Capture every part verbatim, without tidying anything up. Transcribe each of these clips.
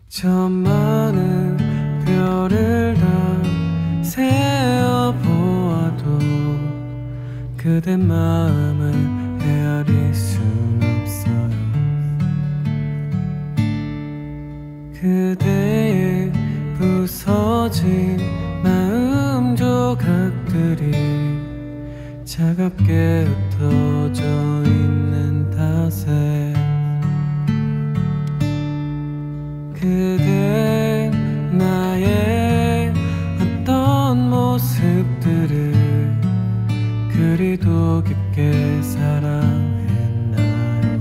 저 많은 별을 다 세어보아도 그대 마음을 헤아릴 순 없어요. 그대의 부서진 마음 조각들이 차갑게 흩어져 있는 탓에 그대 나의 어떤 모습들을 그리도 깊게 사랑했나요?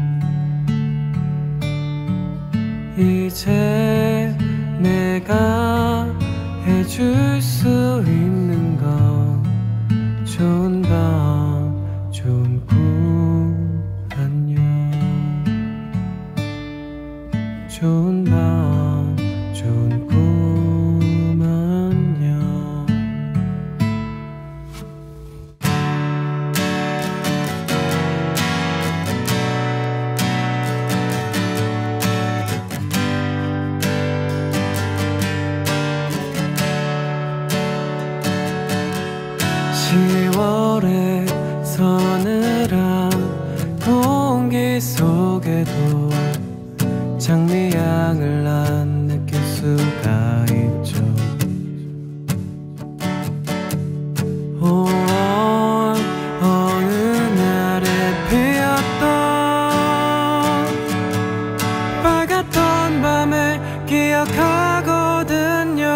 이제 내가 해줄 수 있는 건 좋은 밤 좋은 꿈 안녕. 좋은 밤 좋은 꿈 안녕. 시월의 서늘한 공기 속에도 장미향을 난 느낄 수가 있죠. 오월 어느 날에 피었던 빨갛던 밤을 기억하거든요.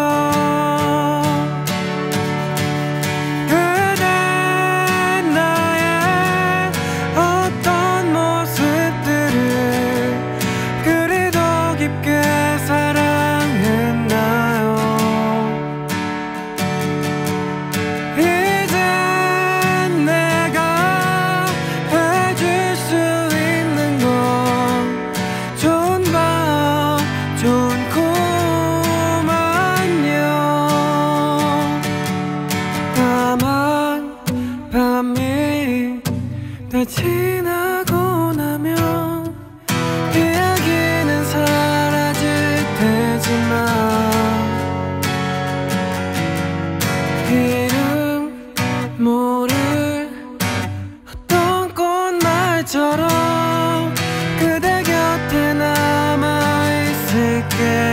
다 지나고 나면 이야기는 사라질 테지만 이름 모를 어떤 꽃말처럼 그대 곁에 남아있을게.